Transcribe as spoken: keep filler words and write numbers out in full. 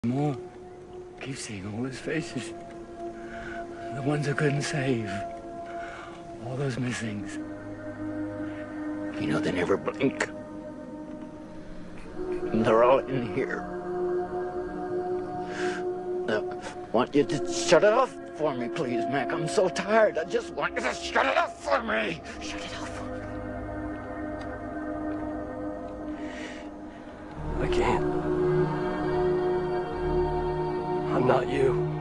More. Keep seeing all those faces. The ones I couldn't save. All those missings. You know, they never blink. And they're all in here. I want you to shut it off for me, please, Mac. I'm so tired. I just want you to shut it off for me. Shut it off for me. I can't. I'm not you.